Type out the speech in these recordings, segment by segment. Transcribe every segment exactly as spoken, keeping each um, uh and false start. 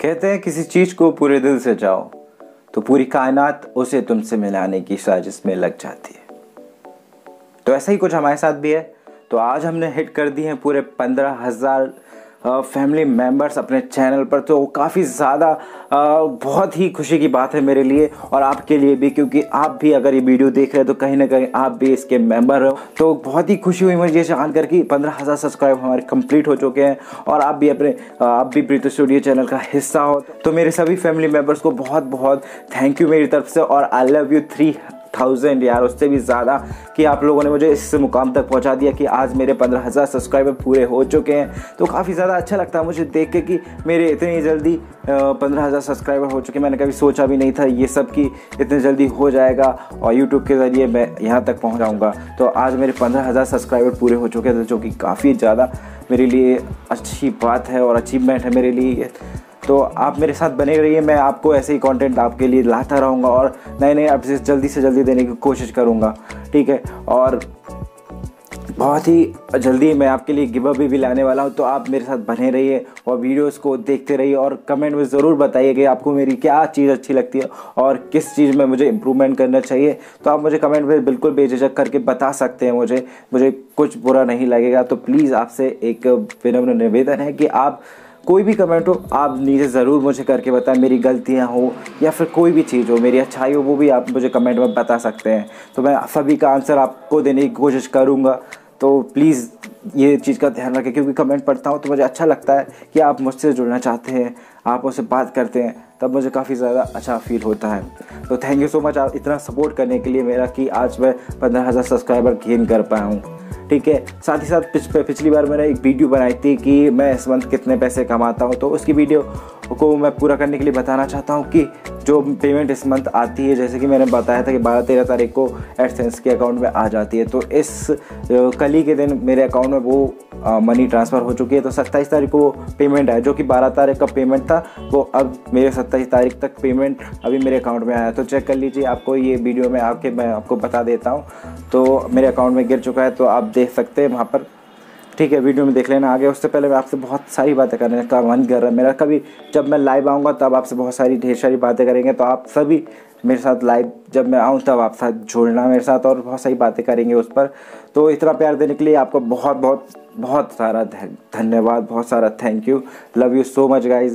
कहते हैं किसी चीज को पूरे दिल से चाहो तो पूरी कायनात उसे तुमसे मिलाने की साजिश में लग जाती है। तो ऐसा ही कुछ हमारे साथ भी है। तो आज हमने हिट कर दी हैं पूरे पंद्रह हजार फैमिली मेम्बर्स अपने चैनल पर। तो काफ़ी ज़्यादा बहुत ही खुशी की बात है मेरे लिए और आपके लिए भी, क्योंकि आप भी अगर ये वीडियो देख रहे हैं तो कहीं ना कहीं आप भी इसके मेंबर हो। तो बहुत ही खुशी हुई मुझे ये जान कर कि पंद्रह हज़ार सब्सक्राइब हमारे कंप्लीट हो चुके हैं और आप भी अपने आप भी प्रीतो स्टूडियो चैनल का हिस्सा हो। तो मेरे सभी फैमिली मेम्बर्स को बहुत बहुत थैंक यू मेरी तरफ से। और I love you three thousand यार, उससे भी ज़्यादा कि आप लोगों ने मुझे इस मुकाम तक पहुंचा दिया कि आज मेरे पंद्रह हज़ार सब्सक्राइबर पूरे हो चुके हैं। तो काफ़ी ज़्यादा अच्छा लगता है मुझे देख के कि मेरे इतनी जल्दी पंद्रह हज़ार सब्सक्राइबर हो चुके। मैंने कभी सोचा भी नहीं था ये सब कि इतने जल्दी हो जाएगा और यूट्यूब के ज़रिए मैं यहाँ तक पहुँच जाऊँगा। तो आज मेरे पंद्रह हज़ार सब्सक्राइबर पूरे हो चुके थे, जो कि काफ़ी ज़्यादा मेरे लिए अच्छी बात है और अचीवमेंट है मेरे लिए। तो आप मेरे साथ बने रहिए, मैं आपको ऐसे ही कंटेंट आपके लिए लाता रहूँगा और नए नए अपडेट्स जल्दी से जल्दी देने की कोशिश करूँगा, ठीक है। और बहुत ही जल्दी मैं आपके लिए गिव अवे भी लाने वाला हूँ। तो आप मेरे साथ बने रहिए और वीडियोस को देखते रहिए और कमेंट में ज़रूर बताइए कि आपको मेरी क्या चीज़ अच्छी लगती है और किस चीज़ में मुझे इम्प्रूवमेंट करना चाहिए। तो आप मुझे कमेंट में बिल्कुल बेझिझक करके बता सकते हैं, मुझे मुझे कुछ बुरा नहीं लगेगा। तो प्लीज़ आपसे एक विनम्र निवेदन है कि आप कोई भी कमेंट हो आप नीचे ज़रूर मुझे करके बताएं। मेरी गलतियां हो या फिर कोई भी चीज़ हो, मेरी अच्छाई हो, वो भी आप मुझे कमेंट में बता सकते हैं। तो मैं सभी का आंसर आपको देने की कोशिश करूंगा। तो प्लीज़ ये चीज़ का ध्यान रखें, क्योंकि कमेंट पढ़ता हूँ तो मुझे अच्छा लगता है कि आप मुझसे जुड़ना चाहते हैं, आप मुझसे बात करते हैं, तब मुझे काफ़ी ज़्यादा अच्छा फील होता है। तो थैंक यू सो मच आप इतना सपोर्ट करने के लिए मेरा, कि आज मैं पंद्रह हज़ार सब्सक्राइबर गेन कर पाया हूँ, ठीक है। साथ ही साथ पिछ, पिछली बार मैंने एक वीडियो बनाई थी कि मैं इस मंथ कितने पैसे कमाता हूँ। तो उसकी वीडियो को मैं पूरा करने के लिए बताना चाहता हूँ कि जो पेमेंट इस मंथ आती है, जैसे कि मैंने बताया था कि बारह तेरह तारीख को एडसेंस के अकाउंट में आ जाती है। तो इस कल ही के दिन मेरे अकाउंट में वो आ, मनी ट्रांसफ़र हो चुकी है। तो सत्ताईस तारीख को वो पेमेंट है, जो कि बारह तारीख का पेमेंट था, वो अब मेरे सत्ताईस तारीख तक पेमेंट अभी मेरे अकाउंट में आया। तो चेक कर लीजिए, आपको ये वीडियो में आके मैं आपको बता देता हूँ। तो मेरे अकाउंट में गिर चुका है, तो आप देख सकते हैं वहाँ पर, ठीक है। वीडियो में देख लेना आगे। उससे पहले मैं आपसे बहुत सारी बातें करने का मन कर रहा है मेरा। कभी जब मैं लाइव आऊँगा तब आपसे बहुत सारी ढेर सारी बातें करेंगे। तो आप सभी मेरे साथ लाइव जब मैं आऊँ तब आप साथ जुड़ना मेरे साथ और बहुत सारी बातें करेंगे उस पर। तो इतना प्यार देने के लिए आपको बहुत बहुत बहुत सारा धन्यवाद, बहुत सारा thank you. Love you so much guys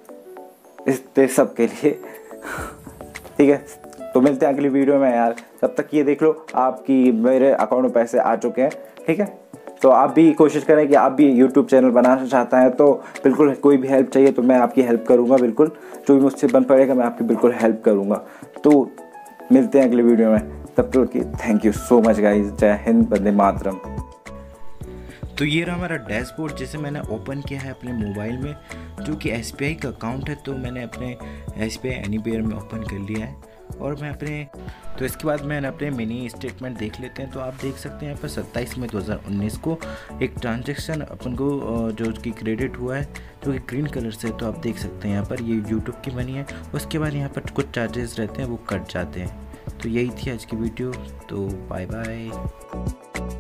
इस सब के लिए, ठीक है। तो मिलते हैं अगली वीडियो में यार। तब तक ये देख लो आपकी मेरे अकाउंट में पैसे आ चुके हैं, ठीक है। तो आप भी कोशिश करें कि आप भी यूट्यूब चैनल बनाना चाहता है तो बिल्कुल कोई भी हेल्प चाहिए तो मैं आपकी हेल्प करूंगा, बिल्कुल जो भी मुझसे बन पड़ेगा मैं आपकी बिल्कुल हेल्प करूंगा। तो मिलते हैं अगली वीडियो में, तब तक की thank you so much guys. जय हिंद, वंदे मातरम। तो ये रहा हमारा डैशबोर्ड, जिसे मैंने ओपन किया है अपने मोबाइल में, जो कि एस बी आई का अकाउंट है। तो मैंने अपने एस बी आई एनीवेयर में ओपन कर लिया है और मैं अपने तो इसके बाद मैंने अपने मिनी स्टेटमेंट देख लेते हैं। तो आप देख सकते हैं यहाँ पर सत्ताईस मई दो हज़ार उन्नीस को एक ट्रांजैक्शन अपन को जो कि क्रेडिट हुआ है, जो कि ग्रीन कलर से। तो आप देख सकते हैं यहाँ पर ये यूट्यूब की मनी है। उसके बाद यहाँ पर कुछ चार्जेस रहते हैं वो कट जाते हैं। तो यही थी आज की वीडियो। तो बाय बाय।